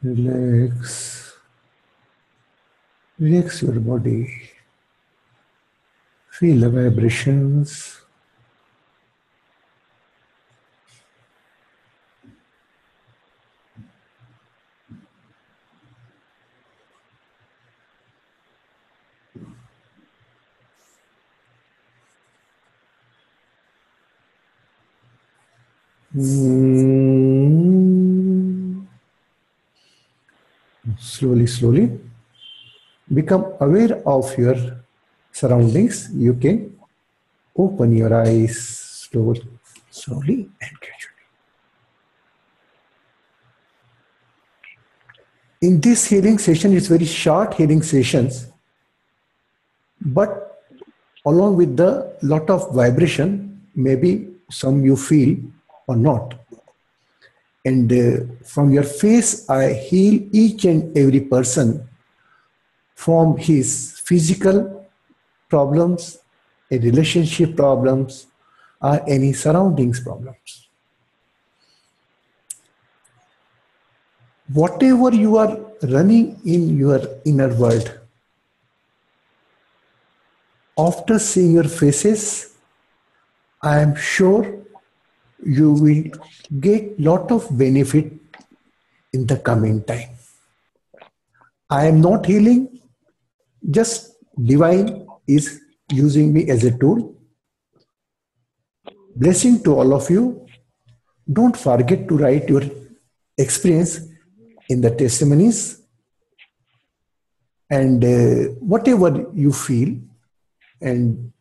Relax. Relax your body. Feel the vibrations. Slowly, slowly. Become aware of your surroundings. You can open your eyes slowly and gradually. In this healing session, it's very short healing sessions, but along with the lot of vibration, maybe some you feel or not. And from your face, I heal each and every person from his physical problems, relationship problems, or any surroundings problems. Whatever you are running in your inner world, after seeing your faces, I am sure you will get lot of benefit in the coming time. I am not healing, just divine is using me as a tool. Blessing to all of you. Don't forget to write your experience in the testimonies, and whatever you feel, and